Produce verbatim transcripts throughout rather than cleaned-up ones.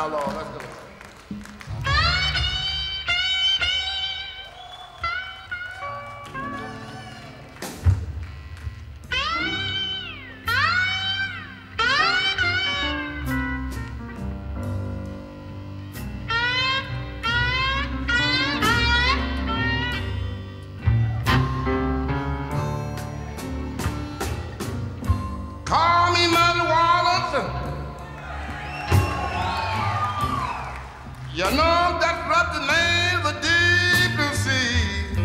now, Lord. Let's go. Call me Muddy Waters. You know that's what the name of the deep blue sea.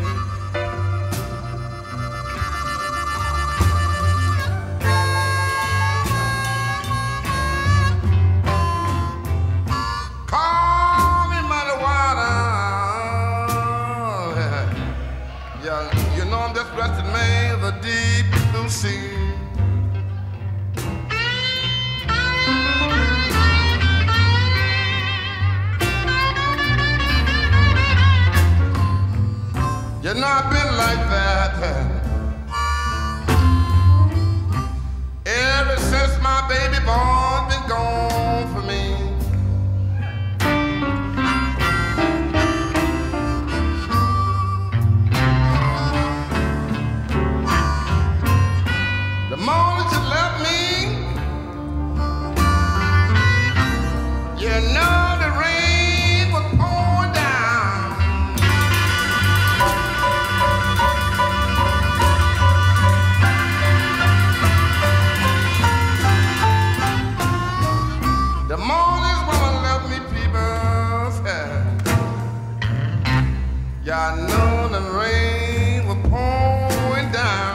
Call me Muddy Waters. Yeah, you know that's what the name of the deep blue sea. You know I've been like that ever since my baby boy been gone for me. The moment you left me, you know the rain was pouring down. The mornings when I left me, people said, yeah, I know the rain was pouring down.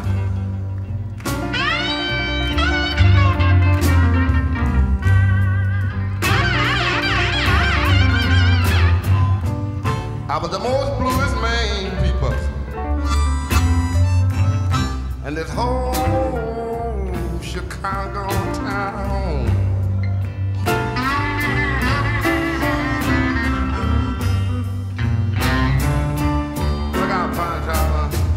I was the most bluest man, people, and this whole Chicago town. Look out, Pinetop.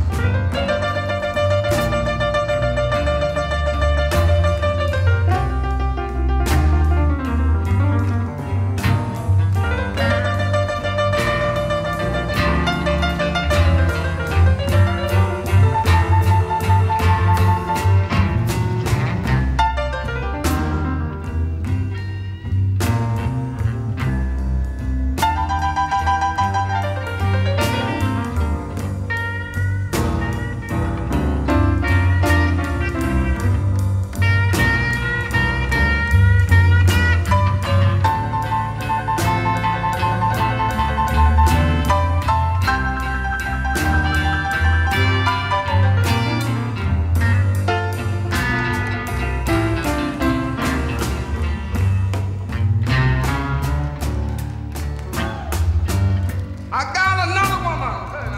I got another woman.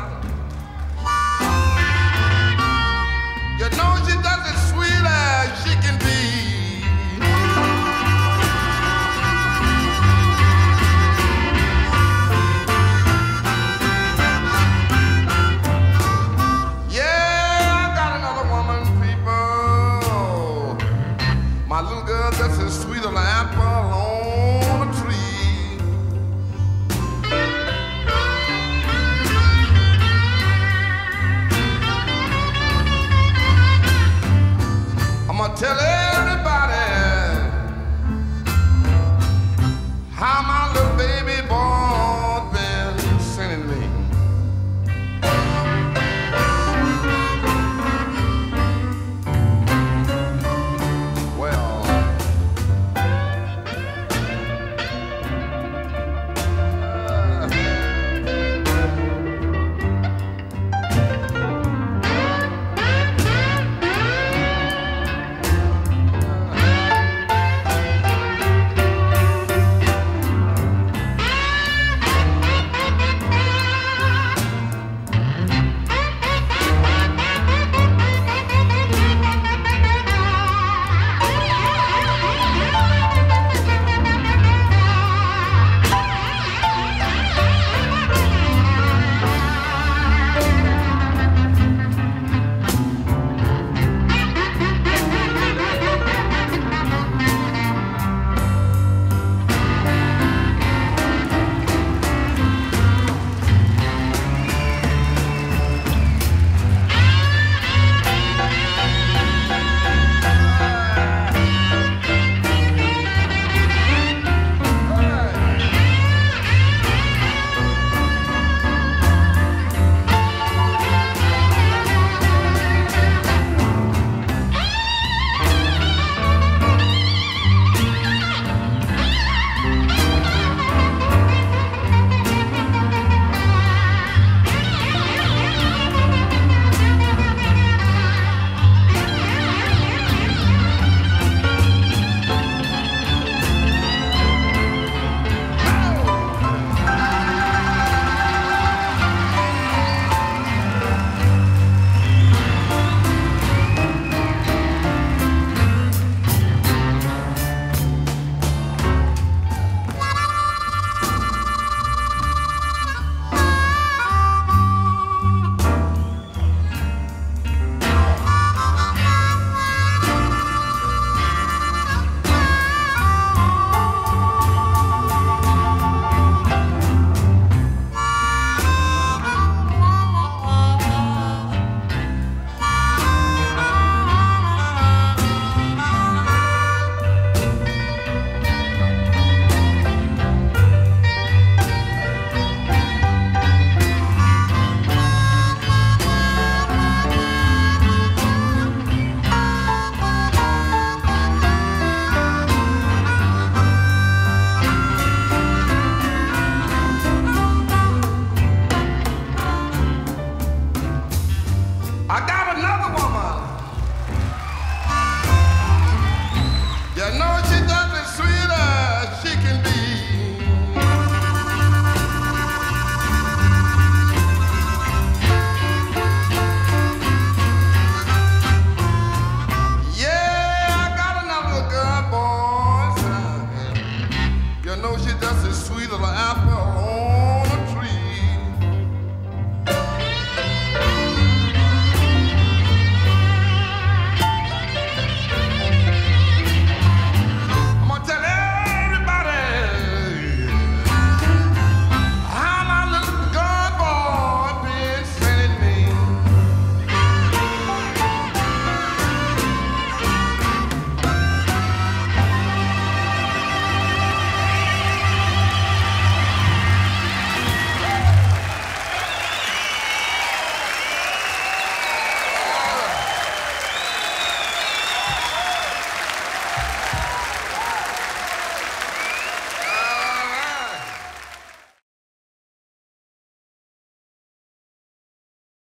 You know she does as sweet as she can be. Yeah, I got another woman, people. My little girl that's as sweet as an apple on a tree. I'm gonna tell everybody how my little baby boy's been sending me. Well, uh, another woman.